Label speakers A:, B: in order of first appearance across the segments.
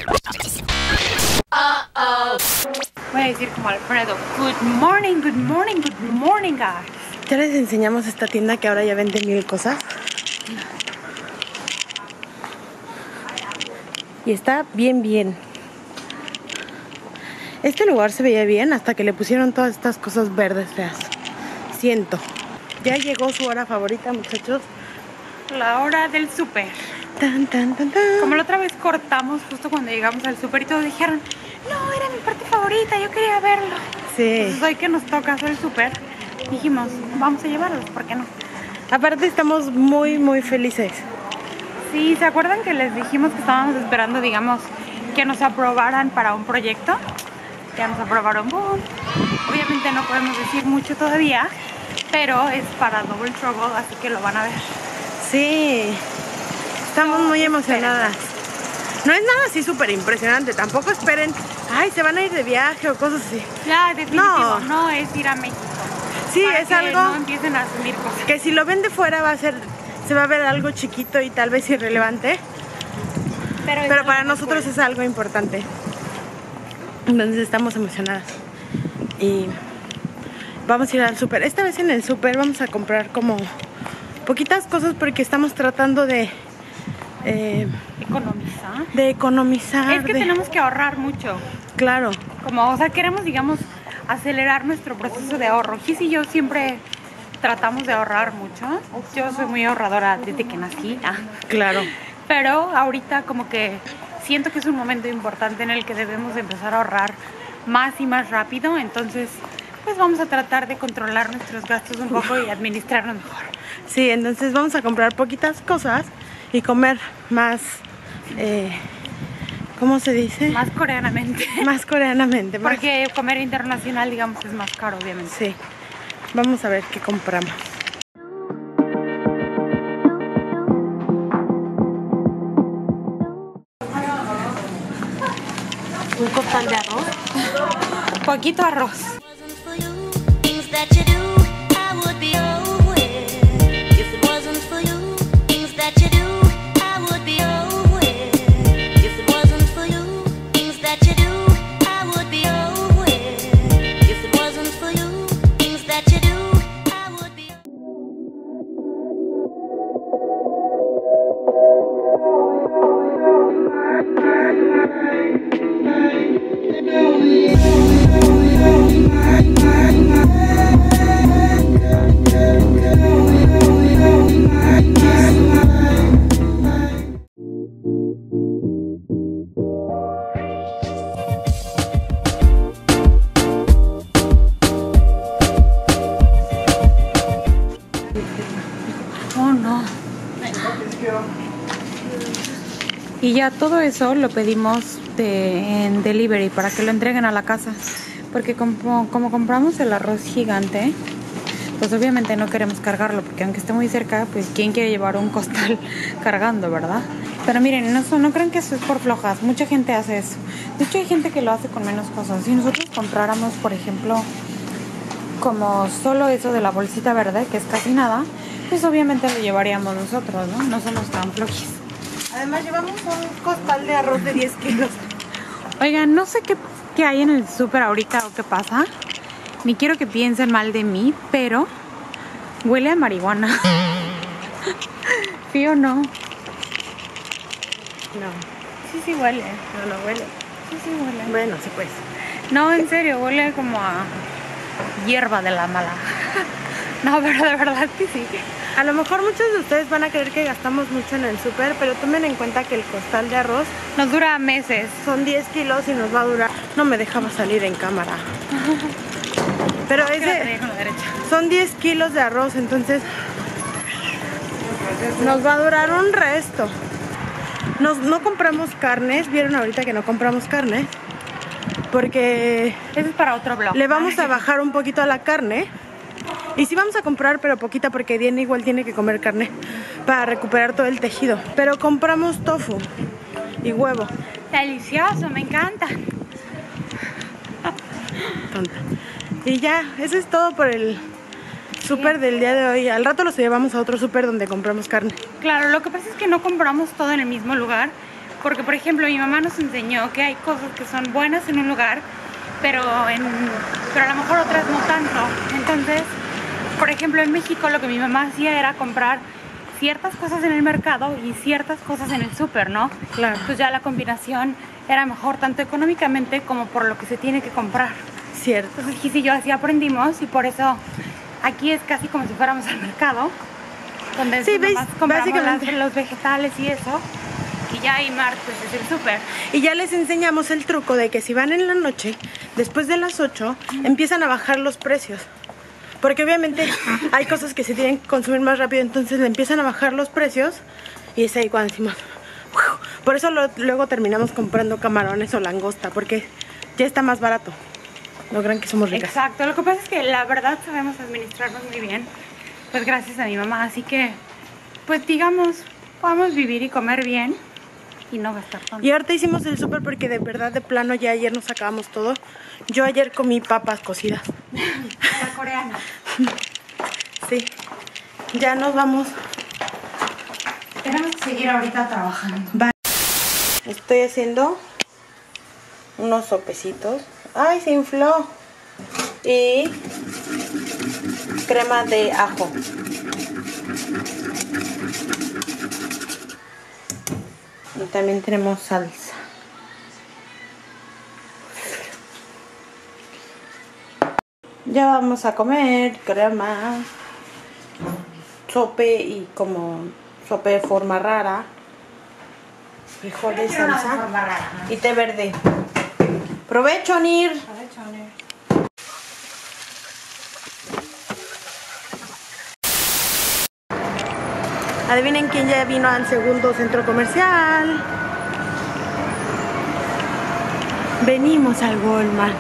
A: Voy a decir como Alfredo, good morning, good morning, good morning, guys.
B: Ya les enseñamos esta tienda que ahora ya vende 1000 cosas. Y está bien. Este lugar se veía bien hasta que le pusieron todas estas cosas verdes feas. Siento. Ya llegó su hora favorita, muchachos.
A: La hora del súper.
B: Tan.
A: Como la otra vez cortamos justo cuando llegamos al súper y todos dijeron, no, era mi parte favorita, yo quería verlo.
B: Sí.
A: Entonces hoy que nos toca hacer el súper, dijimos, vamos a llevarlos, ¿por qué no?
B: Aparte estamos muy felices.
A: Sí, ¿se acuerdan que les dijimos que estábamos esperando, digamos, que nos aprobaran para un proyecto? Ya nos aprobaron. Boom. Obviamente no podemos decir mucho todavía, pero es para Double Trouble, así que lo van a ver.
B: Sí. Estamos muy emocionadas. No es nada así súper impresionante. Tampoco esperen, ay, se van a ir de viaje o cosas así.
A: Ya, definitivo, no es ir a México.
B: Sí,
A: para
B: es
A: que
B: algo
A: no empiecen a asumir cosas.
B: que si lo ven de fuera se va a ver algo chiquito y tal vez irrelevante. Pero para nosotros es algo importante. Entonces estamos emocionadas. Y vamos a ir al súper. Esta vez en el súper vamos a comprar como poquitas cosas porque estamos tratando de economizar.
A: Es que tenemos que ahorrar mucho.
B: Claro.
A: O sea, queremos, digamos, acelerar nuestro proceso de ahorro. Gis y yo siempre tratamos de ahorrar mucho. Yo soy muy ahorradora desde que nací.
B: Claro.
A: Pero ahorita como que siento que es un momento importante en el que debemos empezar a ahorrar más y más rápido. Entonces, pues vamos a tratar de controlar nuestros gastos un poco y administrarnos mejor.
B: Sí, entonces vamos a comprar poquitas cosas y comer más, ¿cómo se dice?
A: Más coreanamente.
B: Más coreanamente.
A: Porque comer internacional, digamos, es más caro, obviamente.
B: Sí. Vamos a ver qué compramos. Un costal de arroz.
A: Poquito arroz. Oh no. Y ya todo eso lo pedimos en delivery para que lo entreguen a la casa. Porque como compramos el arroz gigante, pues obviamente no queremos cargarlo, porque aunque esté muy cerca, pues ¿quién quiere llevar un costal cargando, verdad? Pero miren, no crean que eso es por flojas. Mucha gente hace eso. De hecho hay gente que lo hace con menos cosas. Si nosotros compráramos, por ejemplo, como solo eso de la bolsita verde, que es casi nada, pues obviamente lo llevaríamos nosotros, ¿no? No somos tan flojis.
B: Además llevamos un costal de arroz de 10 kilos.
A: Oigan, no sé qué hay en el súper ahorita o qué pasa. Ni quiero que piensen mal de mí, pero huele a marihuana. ¿Sí o no?
B: No.
A: Sí huele.
B: No huele.
A: Sí huele.
B: Bueno, sí pues.
A: No, en serio, huele como a hierba de la mala. No, pero de verdad que sí.
B: A lo mejor muchos de ustedes van a creer que gastamos mucho en el súper, pero tomen en cuenta que el costal de arroz
A: nos dura meses.
B: Son 10 kilos y nos va a durar. No me dejaba salir en cámara. Pero son 10 kilos de arroz, entonces nos va a durar un resto. No compramos carnes. Vieron ahorita que no compramos carne, porque
A: eso es para otro vlog.
B: Le vamos a bajar un poquito a la carne. Y sí vamos a comprar, pero poquita, porque Diana igual tiene que comer carne para recuperar todo el tejido. Pero compramos tofu y huevo.
A: Delicioso, me encanta.
B: Tonta. Y ya, eso es todo por el súper del día de hoy. Al rato los llevamos a otro súper donde compramos carne.
A: Claro, lo que pasa es que no compramos todo en el mismo lugar, Porque, por ejemplo, mi mamá nos enseñó que hay cosas que son buenas en un lugar, pero a lo mejor otras no tanto. Entonces, por ejemplo, en México lo que mi mamá hacía era comprar ciertas cosas en el mercado y ciertas cosas en el súper, ¿no?
B: Claro.
A: Entonces ya la combinación era mejor tanto económicamente como por lo que se tiene que comprar.
B: Cierto.
A: Entonces Gis y yo así aprendimos y por eso aquí es casi como si fuéramos al mercado, donde
B: sí,
A: nomás compramos
B: básicamente
A: los vegetales y eso, y ya ahí Mar pues es el súper.
B: Y ya les enseñamos el truco de que si van en la noche, después de las 8, empiezan a bajar los precios. Porque obviamente hay cosas que se tienen que consumir más rápido, entonces le empiezan a bajar los precios y es ahí cuando decimos... ¡Uf! Por eso luego terminamos comprando camarones o langosta, porque ya está más barato. No crean que somos ricas.
A: Exacto, lo que pasa es que la verdad sabemos administrarnos muy bien, pues gracias a mi mamá, así que pues digamos, podemos vivir y comer bien y no gastar tanto.
B: Y ahorita hicimos el súper porque de verdad de plano ya ayer nos acabamos todo. Yo ayer comí papas cocidas.
A: La coreana.
B: Sí, ya nos vamos.
A: Tenemos que seguir ahorita trabajando.
B: Bye. Estoy haciendo unos sopecitos. ¡Ay, se infló! Y crema de ajo. Y también tenemos salsa. Ya vamos a comer crema, sope y como sope de forma rara, frijoles, salsa y té verde. ¡Provecho, Nir! Adivinen quién ya vino al segundo centro comercial. Venimos al Walmart.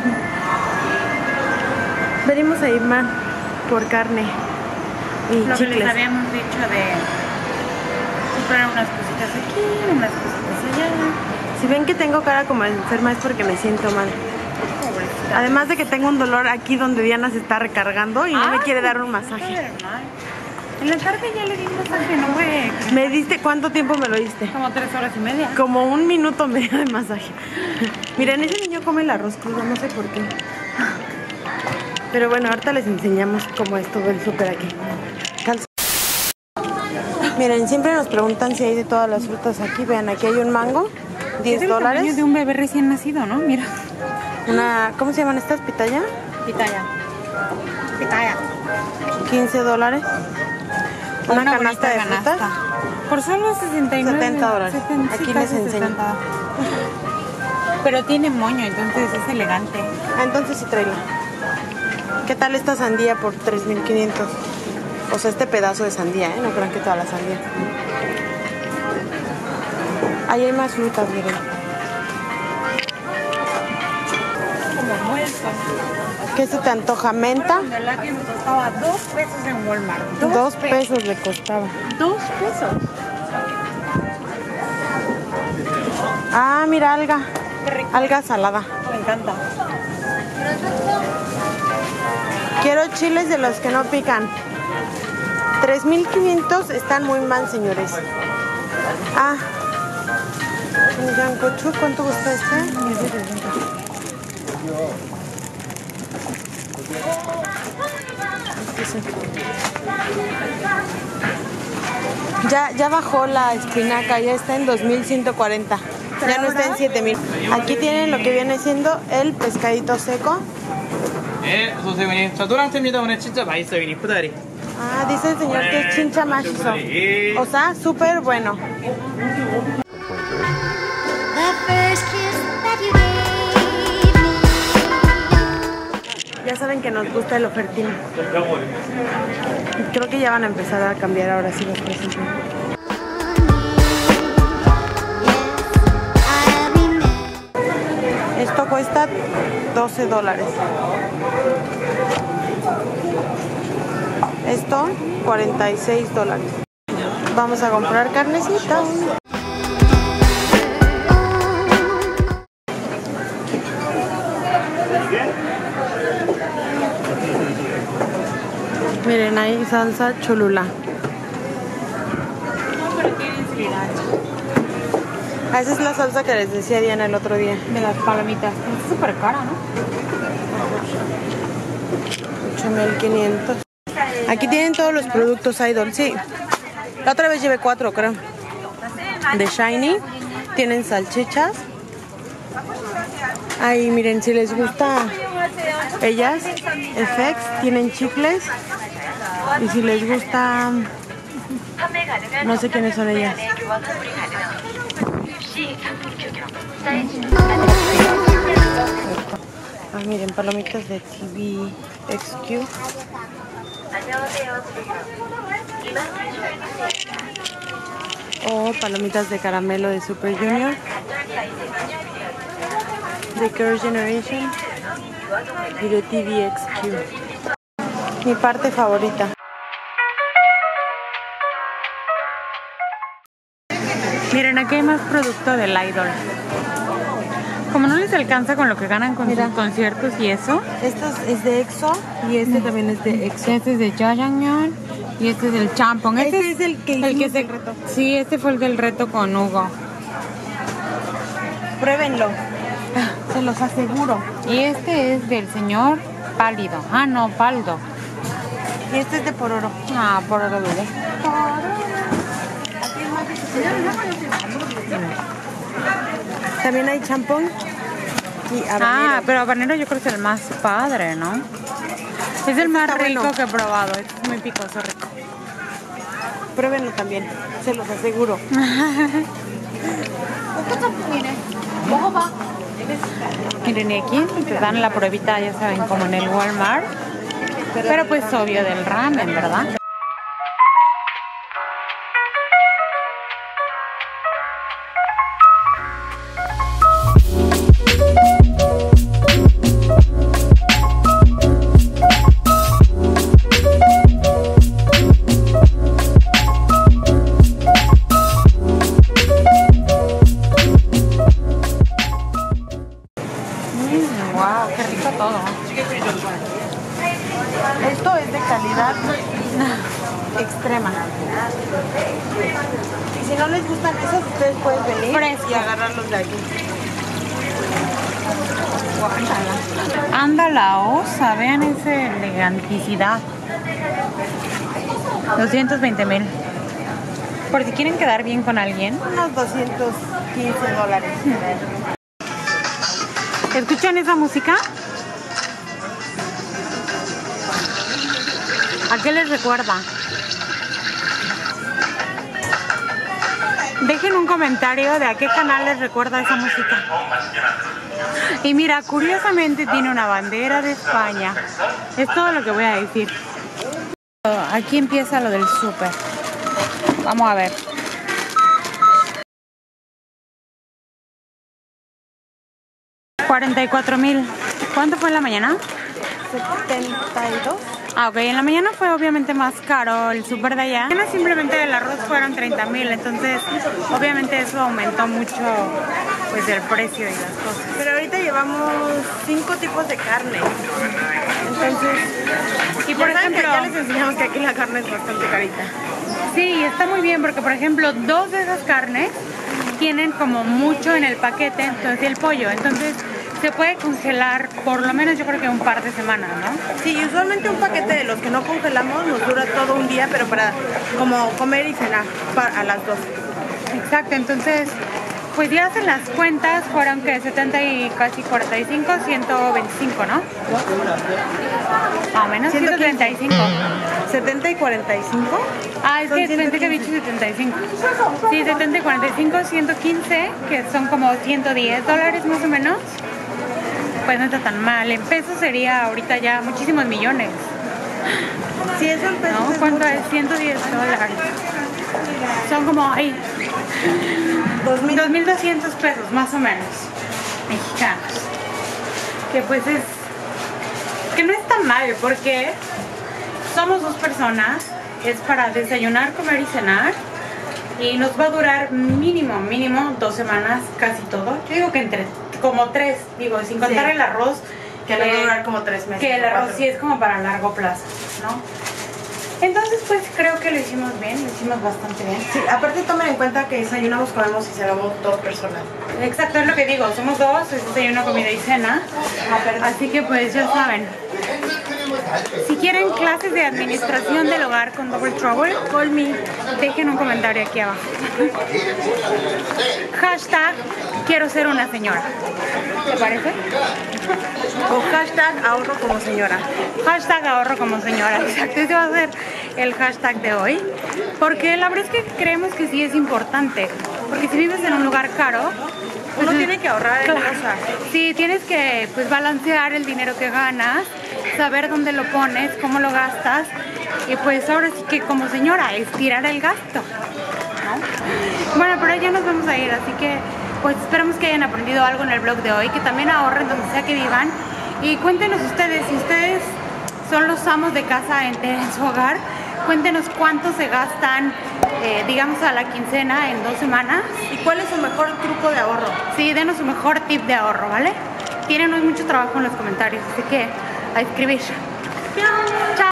B: Venimos a Irma por carne y
A: lo
B: chicles.
A: que les habíamos dicho de comprar unas cositas aquí, unas cositas allá.
B: Si ven que tengo cara como enferma es porque me siento mal.
A: Pobrecita.
B: Además de que tengo un dolor aquí donde Diana se está recargando y no me quiere dar un masaje.
A: En la tarde ya le di un masaje, no fue
B: ¿Me diste cuánto tiempo me lo diste?
A: como 3 horas y media.
B: Como 1 minuto medio de masaje. Miren, ese niño come el arroz crudo, no sé por qué. Pero bueno, ahorita les enseñamos cómo es todo el súper aquí. Miren, siempre nos preguntan si hay de todas las frutas aquí. Vean, aquí hay un mango, $10.
A: De un bebé recién nacido, ¿no? Mira.
B: Una, ¿cómo se llaman estas? ¿Pitaya?
A: Pitaya. Pitaya.
B: $15. Una canasta de
A: bonita
B: frutas.
A: Por solo $69.
B: $70. Aquí les enseño.
A: 60. Pero tiene moño, entonces es elegante.
B: Ah, entonces sí tráela. ¿Qué tal esta sandía por 3,500? O sea, este pedazo de sandía, ¿eh? No crean que toda la sandía. Ahí hay más frutas, miren.
A: Como muerto.
B: ¿Qué se te antoja? ¿Menta?
A: El lápiz me costaba 2 pesos en Walmart.
B: 2 pesos le costaba.
A: 2 pesos.
B: Ah, mira, alga.
A: Qué rico.
B: Alga salada.
A: Me encanta.
B: Quiero chiles de los que no pican. 3,500 están muy mal, señores. Ah. Un yancocho, ¿cuánto cuesta este? Ya bajó la espinaca, ya está en 2,140. Ya no está en 7,000. Aquí tienen lo que viene siendo el pescadito seco.
C: 네, 어서오세요. 자, 노랑태입니다. 오늘 진짜 맛있어요. 이쁘다리.
B: Ah, dice el señor que es chincha macizo. O sea, súper bueno. Ya saben que nos gusta el ofertín. Creo que ya van a empezar a cambiar ahora sí los precios. Esto cuesta $12. Esto, $46. Vamos a comprar carnecita. Miren, ahí salsa cholula.
A: No, pero tienen sriracha.
B: Ah, esa es la salsa que les decía Diana el otro día.
A: De las palomitas. Es súper cara, ¿no?
B: 8,500. Aquí tienen todos los productos Idol, sí. La otra vez llevé 4, creo. De Shiny. Tienen salchichas. Ay, miren, si les gusta ellas, FX, tienen chicles. Y si les gusta, no sé quiénes son ellas. Ah, miren, palomitas de TVXQ. O palomitas de caramelo de Super Junior. De Girls' Generation. Y de TVXQ. Mi parte favorita.
A: Miren, aquí hay más producto del Idol. Como no les alcanza con lo que ganan con sus conciertos y eso.
B: Este es de EXO y este también es de EXO.
A: Este es de Jajangmyeon y este es del Champong.
B: Este es el que hicimos
A: el reto. Sí, este fue el del reto con Hugo.
B: Pruébenlo. Se los aseguro.
A: Y este es del señor Pálido. Ah, no, Paldo.
B: Y este es de Pororo.
A: Ah, Pororo dulce.
B: También hay champón y habanero.
A: Ah, pero habanero yo creo que es el más padre, ¿no? Es el más rico
B: bueno
A: que he probado. Es muy picoso, rico.
B: Pruébenlo también, se los aseguro.
A: Miren, y aquí te dan la pruebita, ya saben, como en el Walmart. Pero pues obvio del ramen, ¿verdad? Wow, qué rico todo.
B: Esto es de calidad extrema. Y si no les gustan esos, ustedes pueden venir y agarrarlos de aquí.
A: Anda la osa, vean esa eleganticidad. 220,000. Por si quieren quedar bien con alguien.
B: Unos $215.
A: ¿Escuchan esa música? ¿A qué les recuerda? Dejen un comentario de a qué canal les recuerda esa música. Y mira, curiosamente tiene una bandera de España. Es todo lo que voy a decir. Aquí empieza lo del súper. Vamos a ver. $44,000. ¿Cuánto fue en la mañana?
B: 72.
A: Ah, ok, en la mañana fue obviamente más caro el súper de allá. Mañana simplemente el arroz fueron 30,000, entonces obviamente eso aumentó mucho pues el precio y las cosas.
B: Pero ahorita llevamos 5 tipos de carne. Entonces,
A: Y por ejemplo,
B: ya les enseñamos que aquí la carne es bastante carita.
A: sí, está muy bien porque por ejemplo 2 de esas carnes tienen como mucho en el paquete, entonces el pollo, entonces se puede congelar por lo menos yo creo que un par de semanas, ¿no?
B: Sí, usualmente un paquete de los que no congelamos nos dura todo un día, pero para como comer y cenar a las 2.
A: Exacto, entonces pues ya hacen las cuentas, fueron que 70 y casi 45, 125, ¿no? Más o menos 135.
B: 70 y 45.
A: Ah, es que 70 que he dicho 75. Sí, 70 y 45, 115, que son como $110 más o menos. Pues no está tan mal. En pesos sería ahorita ya muchísimos millones.
B: Sí, eso en pesos.
A: ¿No?
B: Es
A: ¿Cuánto
B: mucho.
A: es? $110. Son como, ay, 2,200 pesos más o menos mexicanos. Que pues es, que no es tan mal porque somos 2 personas, es para desayunar, comer y cenar y nos va a durar mínimo 2 semanas casi todo. Yo digo que entre como 3, digo, sin contar
B: Sí.
A: el arroz,
B: Que le va a durar como 3 meses.
A: que el
B: o
A: arroz
B: 4.
A: sí es como para largo plazo, ¿no? Entonces pues creo que lo hicimos bien, lo hicimos bastante bien.
B: Sí, aparte tomen en cuenta que desayunamos, comemos y cenamos 2 personas.
A: Exacto, es lo que digo, somos 2, es desayuno, comida y cena. Así que pues ya saben. Si quieren clases de administración del hogar con Double Trouble, call me. Dejen un comentario aquí abajo. Hashtag quiero ser una señora. ¿Te parece?
B: O hashtag ahorro como señora.
A: Hashtag ahorro como señora. Exacto, ese va a ser el hashtag de hoy. Porque la verdad es que creemos que sí es importante. Porque si vives en un lugar caro, pues
B: uno tiene que ahorrar en cosas.
A: Sí, tienes que pues balancear el dinero que ganas, saber dónde lo pones, cómo lo gastas. Y pues ahora sí que como señora, estirar el gasto, ¿no? Bueno, pero ya nos vamos a ir, así que pues esperamos que hayan aprendido algo en el vlog de hoy, que también ahorren donde sea que vivan. Y cuéntenos ustedes, si ustedes son los amos de casa en su hogar, cuéntenos cuánto se gastan, digamos, a la quincena en 2 semanas.
B: ¿Y cuál es su mejor truco de ahorro?
A: Sí, denos su mejor tip de ahorro, ¿vale? Tírenos mucho trabajo en los comentarios, así que a escribir. Chao.